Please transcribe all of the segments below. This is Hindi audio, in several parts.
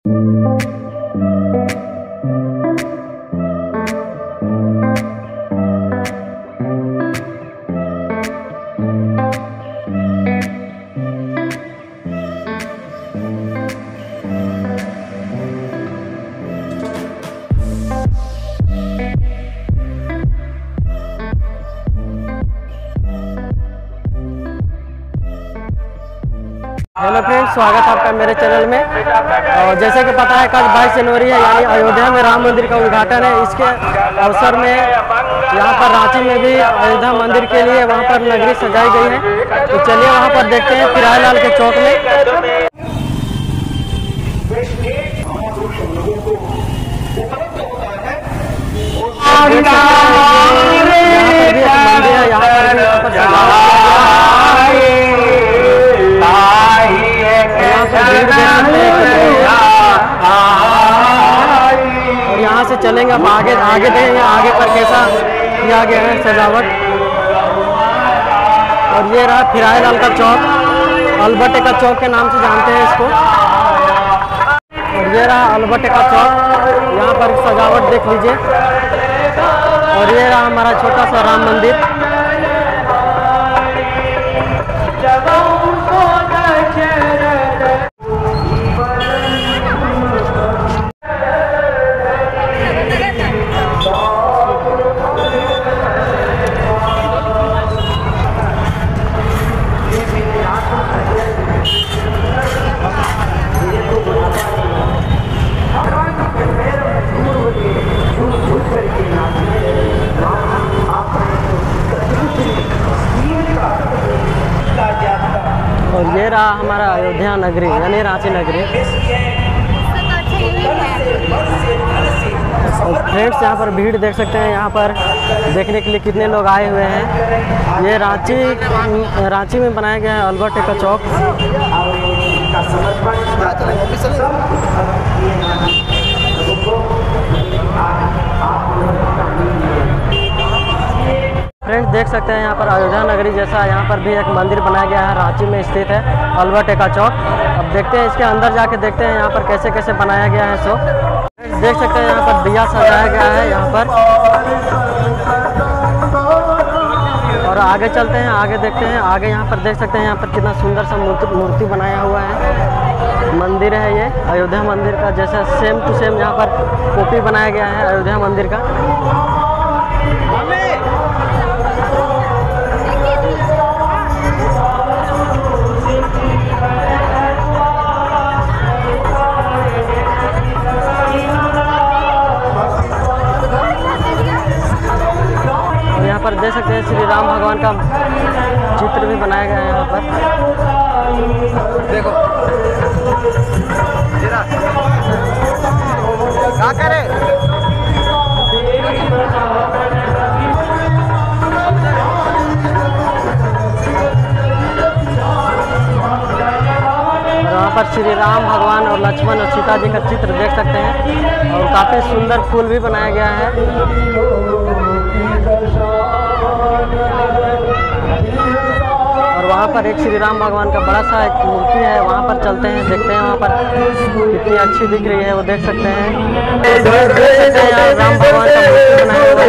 हेलो फ्रेंड्स, स्वागत है आपका मेरे चैनल में। और जैसे कि पता है कल 22 जनवरी है, यानी अयोध्या में राम मंदिर का उद्घाटन है। इसके अवसर में यहाँ पर रांची में भी अयोध्या मंदिर के लिए वहाँ पर नगरी सजाई गई है। तो चलिए वहाँ पर देखते हैं फिरायलाल के चौक में। और यहाँ से चलेंगे अब आगे देखेंगे आगे पर कैसा किया गया है सजावट। और ये रहा फिरायलाल का चौक, अलबटे का चौक के नाम से जानते हैं इसको। और ये रहा अलबटे का चौक, यहाँ पर सजावट देख लीजिए। और ये रहा हमारा छोटा सा राम मंदिर। और ये रहा हमारा अयोध्या नगरी यानी रांची नगरी। और फ्रेंड्स यहाँ पर भीड़ देख सकते हैं, यहाँ पर देखने के लिए कितने लोग आए हुए हैं। ये रांची में बनाया गया है अलबटे का चौक। फ्रेंड्स देख सकते हैं यहाँ पर अयोध्या नगरी जैसा यहाँ पर भी एक मंदिर बनाया गया है, रांची में स्थित है अलबटे का चौक। अब देखते हैं इसके अंदर जाके देखते हैं यहाँ पर कैसे कैसे बनाया गया है। सो देख सकते हैं यहाँ पर दिया सजाया गया है यहाँ पर। और आगे चलते हैं, आगे देखते हैं। आगे यहाँ पर देख सकते हैं यहाँ पर कितना सुंदर सा मूर्ति बनाया हुआ है। मंदिर है ये अयोध्या मंदिर का, जैसा सेम टू सेम यहाँ पर कॉपी बनाया गया है अयोध्या मंदिर का। यहाँ पर देख सकते हैं श्री राम भगवान का चित्र भी बनाया गया है यहाँ पर। देखो क्या करे। यहाँ पर श्री राम भगवान और लक्ष्मण और सीता जी का चित्र देख सकते हैं। और काफ़ी सुंदर फूल भी बनाया गया है। और वहाँ पर एक श्री राम भगवान का बड़ा सा एक मूर्ति है, वहाँ पर चलते हैं, देखते हैं वहाँ पर कितनी अच्छी दिख रही है वो देख सकते हैं। राम भगवान का मूर्ति बनाया हुआ है,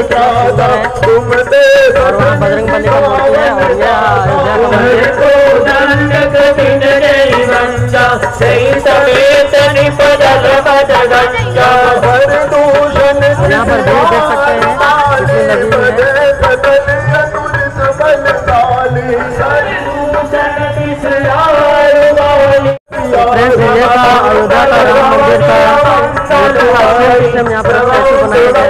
और वहाँ बजरंगबली का मूर्ति है। और यह अयोध्या का मंदिर। यहाँ पर भीड़ देख सकते हैं कितनी लगी हुई है। फ्रेंड्स ये था अयोध्या का राम मंदिर का सिस्टम यहाँ पर कैसे बनाया गया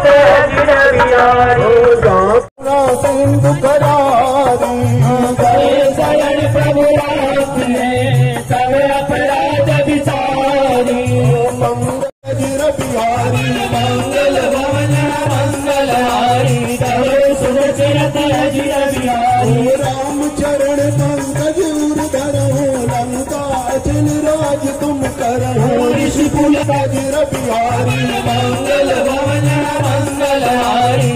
बिहारी मंगल भवन मंगल हारी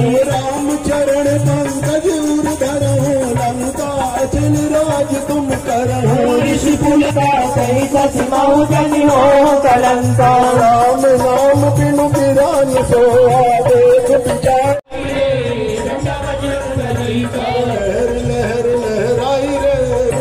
राम चरण पंकज उर धरो लंका अचल राज तुम ऋषि कुल का सही सचिमाऊ जनि हो कलंक राम नाम बिनु बिरान सोया देख विचार लहर लहराई रे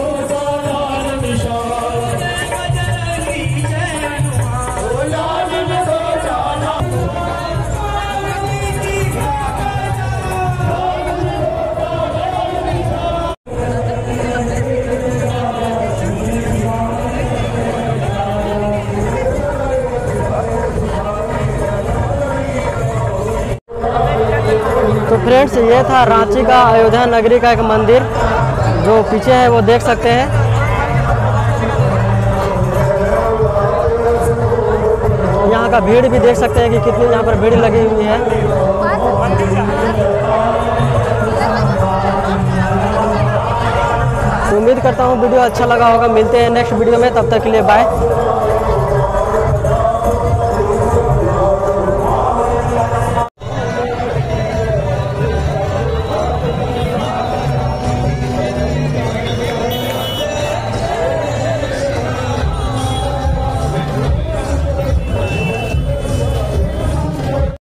तो फ्रेंड्स, ये था रांची का अयोध्या नगरी का एक मंदिर, जो पीछे है वो देख सकते हैं। यहाँ का भीड़ भी देख सकते हैं कि कितनी यहाँ पर भीड़ लगी हुई है। तो उम्मीद करता हूँ वीडियो अच्छा लगा होगा। मिलते हैं नेक्स्ट वीडियो में, तब तक के लिए बाय।